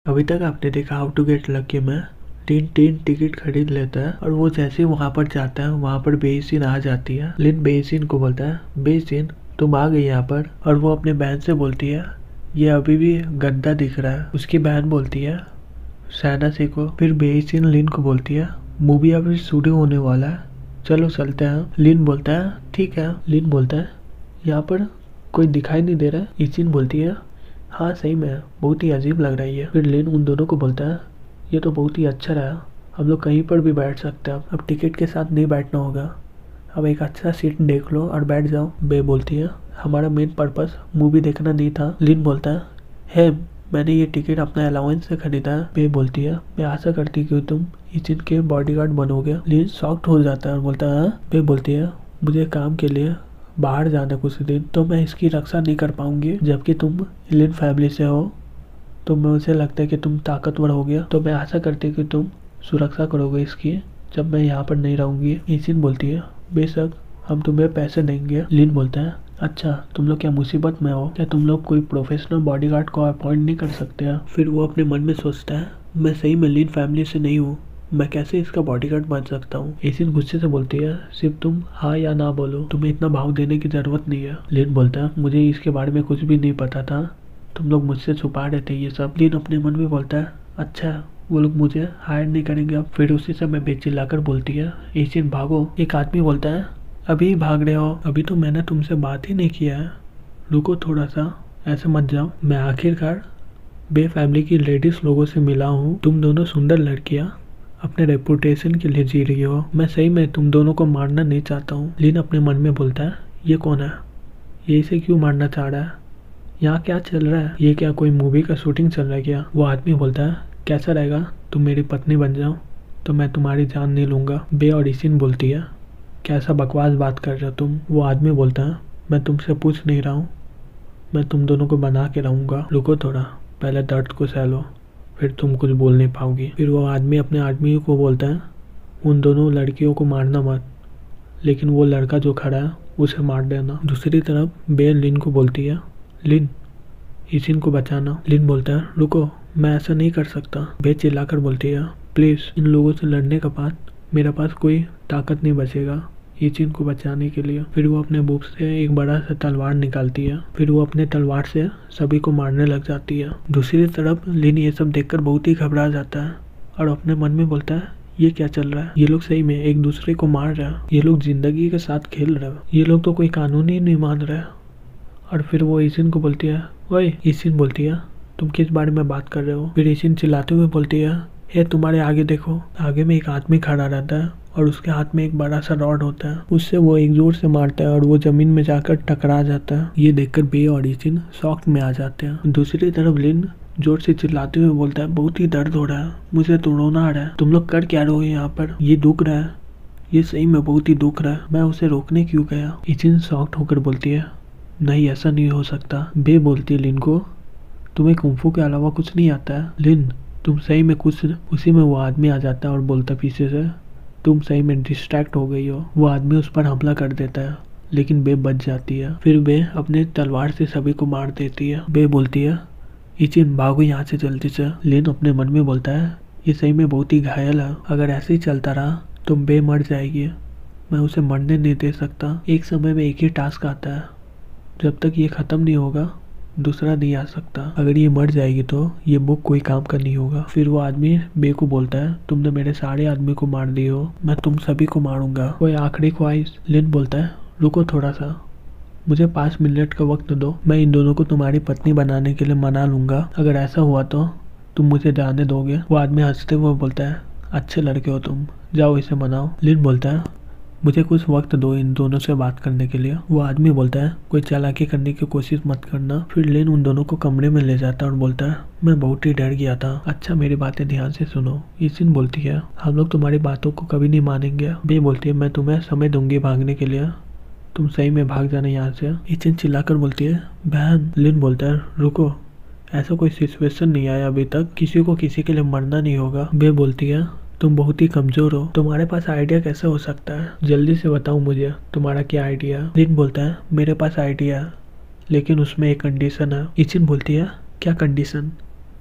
अभी तक आपने देखा हाउ टू गेट लकी में तीन टिकट खरीद लेता है और वो जैसे वहां पर जाता है वहां पर बेसिन आ जाती है। लिन बेसिन को बोलता है बेसिन तुम आ गई यहाँ पर, और वो अपने बहन से बोलती है ये अभी भी गंदा दिख रहा है। उसकी बहन बोलती है सैना से को। फिर बेसिन लिन को बोलती है मूवी अभी शुरू होने वाला है, चलो चलते हैं। लिन बोलता है ठीक है। लिन बोलता है यहाँ पर कोई दिखाई नहीं दे रहा है। इचिन बोलती है हाँ सही में बहुत ही अजीब लग रही है। फिर लिन उन दोनों को बोलता है ये तो बहुत ही अच्छा रहा, हम लोग कहीं पर भी बैठ सकते हैं, अब टिकट के साथ नहीं बैठना होगा, अब एक अच्छा सीट देख लो और बैठ जाओ। बे बोलती है हमारा मेन पर्पस मूवी देखना नहीं था। लिन बोलता है मैंने ये टिकट अपना अलाउंस से खरीदा है। बे बोलती है मैं आशा करती कि तुम इचिन के बॉडीगार्ड बनोगे। लिन शॉक्ड हो जाता है और बोलता है बे बोलती है मुझे काम के लिए बाहर जाना कुछ दिन, तो मैं इसकी रक्षा नहीं कर पाऊंगी, जबकि तुम लिन फैमिली से हो तो मुझे लगता है कि तुम ताकतवर हो गया, तो मैं आशा करती कि तुम सुरक्षा करोगे इसकी जब मैं यहाँ पर नहीं रहूंगी। इचिन बोलती है बेशक हम तुम्हें पैसे देंगे। लिन बोलता है अच्छा तुम लोग क्या मुसीबत में हो, क्या तुम लोग कोई प्रोफेशनल बॉडीगार्ड को अपॉइंट नहीं कर सकते हैं। फिर वो अपने मन में सोचता है मैं सही में लिन फैमिली से नहीं हूँ, मैं कैसे इसका बॉडीगार्ड बन सकता हूँ। इचिन गुस्से से बोलती है सिर्फ तुम हाँ या ना बोलो, तुम्हें इतना भाव देने की जरूरत नहीं है। लिन बोलता है मुझे इसके बारे में कुछ भी नहीं पता था, तुम लोग मुझसे छुपा रहे थे ये सब। लिन अपने मन में बोलता है अच्छा वो लोग मुझे हायर नहीं करेंगे अब। फिर उसी समय बे चिल्लाकर बोलती है इचिन भागो। एक आदमी बोलता है अभी भाग रहे हो, अभी तो मैंने तुमसे बात ही नहीं किया है, रुको थोड़ा सा, ऐसे मत जाओ। मैं आखिरकार बे फैमिली की लेडीज लोगों से मिला हूँ, तुम दोनों सुंदर लड़कियाँ अपने रेपुटेशन के लिए जी रही हो, मैं सही में तुम दोनों को मारना नहीं चाहता हूँ। लिन अपने मन में बोलता है ये कौन है, ये इसे क्यों मारना चाह रहा है, यहाँ क्या चल रहा है, ये क्या कोई मूवी का शूटिंग चल रहा है क्या। वो आदमी बोलता है कैसा रहेगा तुम मेरी पत्नी बन जाओ तो मैं तुम्हारी जान नहीं लूंगा। बे और इचिन बोलती है कैसा बकवास बात कर रहे हो तुम। वो आदमी बोलता है मैं तुमसे पूछ नहीं रहा हूँ, मैं तुम दोनों को बना के रहूँगा, रुको थोड़ा, पहले दर्द को सह लो, फिर तुम कुछ बोल नहीं पाओगी। फिर वो आदमी अपने आदमी को बोलता है उन दोनों लड़कियों को मारना मत, लेकिन वो लड़का जो खड़ा है उसे मार देना। दूसरी तरफ बे लिन को बोलती है लिन इचिन को बचाना। लिन बोलता है रुको मैं ऐसा नहीं कर सकता। बे चिल्लाकर बोलती है प्लीज़ इन लोगों से लड़ने के बाद मेरे पास कोई ताकत नहीं बचेगा इचिन को बचाने के लिए। फिर वो अपने बुक से एक बड़ा सा तलवार निकालती है, फिर वो अपने तलवार से सभी को मारने लग जाती है। दूसरी तरफ लिन ये सब देखकर बहुत ही घबरा जाता है और अपने मन में बोलता है ये क्या चल रहा है, ये लोग सही में एक दूसरे को मार रहे हैं, ये लोग जिंदगी के साथ खेल रहे हैं, ये लोग तो कोई कानून ही नहीं मान रहे। और फिर वो इचिन को बोलती है ओए। इचिन बोलती है तुम किस बारे में बात कर रहे हो। फिर इचिन चिल्लाते हुए बोलती है हे तुम्हारे आगे देखो। आगे में एक आदमी खड़ा रहता है और उसके हाथ में एक बड़ा सा रॉड होता है, उससे वो एक जोर से मारता है और वो जमीन में जाकर टकरा जाता है। ये देखकर बे और इचिन शॉक में आ जाते हैं। दूसरी तरफ लिन जोर से चिल्लाते हुए बोलता है बहुत ही दर्द हो रहा है, मुझे तो रोना आ रहा है, तुम लोग कर क्या रहे हो यहाँ पर, ये दुख रहा है, ये सही में बहुत ही दुख रहा है, मैं उसे रोकने क्यों गया। इचिन शॉक्ड होकर बोलती है नहीं ऐसा नहीं हो सकता। बे बोलती है लिन को तुम्हें कुंफू के अलावा कुछ नहीं आता है। लिन तुम सही में कुछ। उसी में वो आदमी आ जाता है और बोलता पीछे से तुम सही में डिस्ट्रैक्ट हो गई हो। वो आदमी उस पर हमला कर देता है लेकिन बे बच जाती है। फिर बे अपने तलवार से सभी को मार देती है। बे बोलती है इचिन भागो यहाँ से जल्दी से। लिन अपने मन में बोलता है ये सही में बहुत ही घायल है, अगर ऐसे ही चलता रहा तो बे मर जाएगी, मैं उसे मरने नहीं दे सकता। एक समय में एक ही टास्क आता है, जब तक ये खत्म नहीं होगा दूसरा नहीं आ सकता, अगर ये मर जाएगी तो ये बुक कोई काम का नहीं होगा। फिर वो आदमी बे को बोलता है तुमने मेरे सारे आदमी को मार दिए हो, मैं तुम सभी को मारूंगा, कोई आखिरी ख्वाहिश। लिन बोलता है रुको थोड़ा सा, मुझे 5 मिनट का वक्त दो, मैं इन दोनों को तुम्हारी पत्नी बनाने के लिए मना लूंगा, अगर ऐसा हुआ तो तुम मुझे जाने दोगे। वो आदमी हंसते हुए बोलता है अच्छे लड़के हो तुम, जाओ इसे मनाओ। लिन बोलता है मुझे कुछ वक्त दो इन दोनों से बात करने के लिए। वो आदमी बोलता है कोई चालाकी करने की कोशिश मत करना। फिर लिन उन दोनों को कमरे में ले जाता है और बोलता है मैं बहुत ही डर गया था, अच्छा मेरी बातें ध्यान से सुनो। इचिन बोलती है हम लोग तुम्हारी बातों को कभी नहीं मानेंगे। बे बोलती है मैं तुम्हें समय दूंगी भागने के लिए, तुम सही में भाग जाना यहाँ से। इचिन चिल्लाकर बोलती है बहन। लिन बोलता है रुको, ऐसा कोई सिचुएशन नहीं आया अभी तक, किसी को किसी के लिए मरना नहीं होगा। बे बोलती है तुम बहुत ही कमजोर हो, तुम्हारे पास आइडिया कैसे हो सकता है, जल्दी से बताओ मुझे तुम्हारा क्या आइडिया। लिन बोलता है मेरे पास आइडिया है लेकिन उसमें एक कंडीशन है। इचिन बोलती है क्या कंडीशन।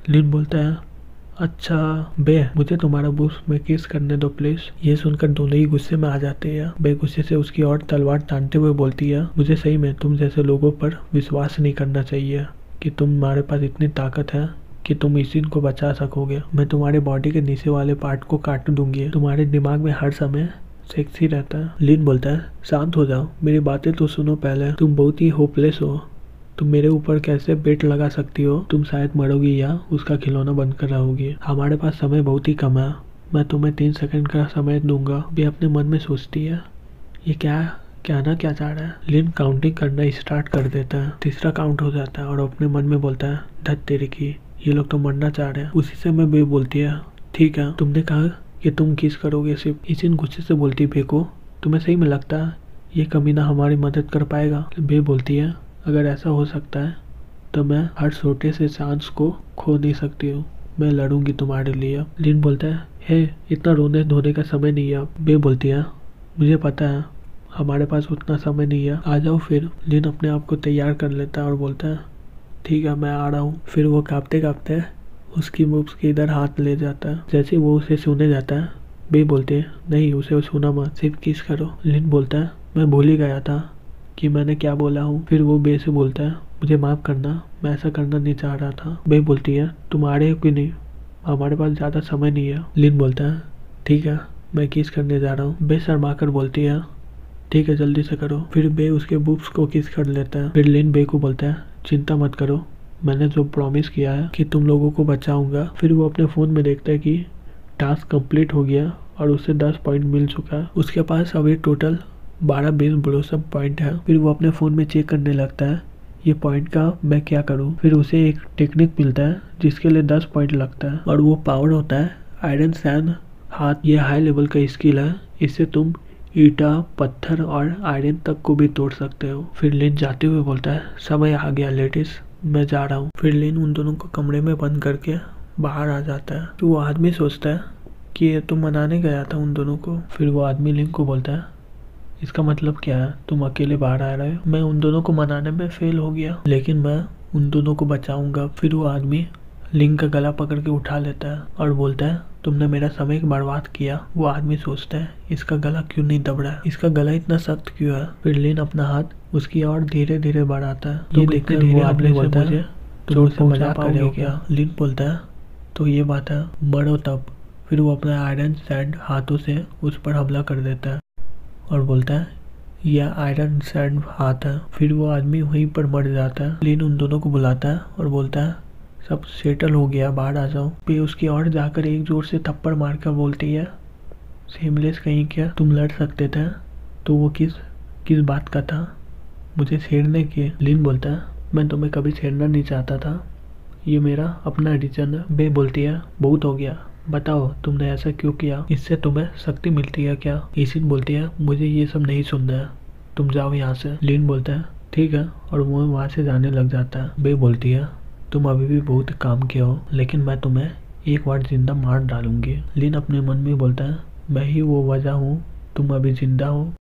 लिन बोलता है अच्छा बे मुझे तुम्हारा बूस में किस करने दो प्लीज। ये सुनकर दोनों ही गुस्से में आ जाते हैं। बे गुस्से से उसकी और तलवार तानते हुए बोलती है मुझे सही में तुम जैसे लोगों पर विश्वास नहीं करना चाहिए कि तुम्हारे पास इतनी ताकत है कि तुम इसी को बचा सकोगे। मैं तुम्हारे बॉडी के नीचे वाले पार्ट को काट दूंगी। तुम्हारे दिमाग में हर समय सेक्सी रहता है। लिन बोलता है शांत हो जाओ, मेरी बातें तो सुनो पहले। तुम बहुत ही होपलेस हो। तुम मेरे ऊपर कैसे बेट लगा सकती हो? तुम शायद मरोगी या उसका खिलौना बनकर रहोगी। हमारे पास समय बहुत ही कम है। मैं तुम्हें 3 सेकंड का समय दूंगा। भी अपने मन में सोचती है ये क्या कहना क्या चाह रहा है। लिन काउंटिंग करना स्टार्ट कर देता है। तीसरा काउंट हो जाता है और अपने मन में बोलता है धत तेरी की, ये लोग तो मरना चाह रहे हैं। उसी से मैं बे बोलती है ठीक है तुमने कहा कि तुम किस करोगे सिर्फ। इसी गुस्से से बोलती बे को तुम्हें सही में लगता है ये कमीना हमारी मदद कर पाएगा? बे बोलती है अगर ऐसा हो सकता है तो मैं हर छोटे से चांस को खो नहीं सकती हूँ। मैं लड़ूंगी तुम्हारे लिए। लिन बोलता है हे इतना रोने धोने का समय नहीं है। बे बोलती है मुझे पता है हमारे पास उतना समय नहीं है, आ जाओ फिर। लिन अपने आप को तैयार कर लेता है और बोलता है ठीक है मैं आ रहा हूँ। फिर वो कांपते कांपते उसकी मुख के इधर हाथ ले जाता है। जैसे वो उसे छूने जाता है बे बोलते हैं नहीं उसे छूना मत, सिर्फ किस करो। लिन बोलता है मैं भूल ही गया था कि मैंने क्या बोला हूँ। फिर वो बे से बोलता है मुझे माफ़ करना, मैं ऐसा करना नहीं चाह रहा था। बे बोलती है तुम आ रहे हो कि नहीं, हमारे पास ज़्यादा समय नहीं है। लिन बोलता है ठीक है मैं किस करने जा रहा हूँ। बे शर्मा कर बोलती है ठीक है जल्दी से करो। फिर बे उसके बुक्स को किस कर लेता है। फिर लिन बे को बोलता है चिंता मत करो, मैंने जो प्रॉमिस किया है कि तुम लोगों को बचाऊंगा। फिर वो अपने फ़ोन में देखता है कि टास्क कंप्लीट हो गया और उसे 10 पॉइंट मिल चुका है। उसके पास अभी टोटल 12-20 ब्लोसम पॉइंट है। फिर वो अपने फ़ोन में चेक करने लगता है ये पॉइंट का मैं क्या करूं। फिर उसे एक टेक्निक मिलता है जिसके लिए 10 पॉइंट लगता है और वो पावर होता है आयरन सैंड हाथ। ये हाई लेवल का स्किल है, इससे तुम ईटा पत्थर और आयरन तक को भी तोड़ सकते हो। फिर लिन जाते हुए बोलता है समय आ गया लेडीज, मैं जा रहा हूँ। फिर लिन उन दोनों को कमरे में बंद करके बाहर आ जाता है। तो वो आदमी सोचता है कि ये तो मनाने गया था उन दोनों को। फिर वो आदमी लिन को बोलता है इसका मतलब क्या है, तुम अकेले बाहर आ रहे हो। मैं उन दोनों को मनाने में फेल हो गया लेकिन मैं उन दोनों को बचाऊंगा। फिर वो आदमी लिंक का गला पकड़ के उठा लेता है और बोलता है तुमने मेरा समय बर्बाद किया। वो आदमी सोचता है इसका गला क्यों नहीं दब रहा है, इसका गला इतना सख्त क्यों है। फिर लिन अपना हाथ उसकी ओर धीरे धीरे बढ़ाता है। तो ये देखकर वो आदमी बोलता है तुम मुझसे मजाक कर रहे हो क्या। लिन बोलता है तो ये बात है मरो तब। फिर वो अपना आयरन सैंड हाथों से उस पर हमला कर देता है और बोलता है यह आयरन सैंड हाथ है। फिर वो आदमी वहीं पर मर जाता है। लिन उन दोनों को बुलाता है और बोलता है सब सेटल हो गया, बाहर आ जाओ। फिर उसकी ओर जाकर एक जोर से थप्पड़ मारकर बोलती है सेमलेस कहीं क्या, तुम लड़ सकते थे तो वो किस बात का था, मुझे छेड़ने के। लिन बोलता है मैं तुम्हें कभी छेड़ना नहीं चाहता था, ये मेरा अपना रीजन है। बे बोलती है बहुत हो गया, बताओ तुमने ऐसा क्यों किया, इससे तुम्हें शक्ति मिलती है क्या। ईशिन बोलती है मुझे ये सब नहीं सुनना है, तुम जाओ यहाँ से। लिन बोलता है ठीक है और वो वहाँ से जाने लग जाता है। बे बोलती है तुम अभी भी बहुत काम किया हो लेकिन मैं तुम्हें एक बार जिंदा मार डालूंगी। लिन अपने मन में बोलता है मैं ही वो वजह हूँ तुम अभी जिंदा हो।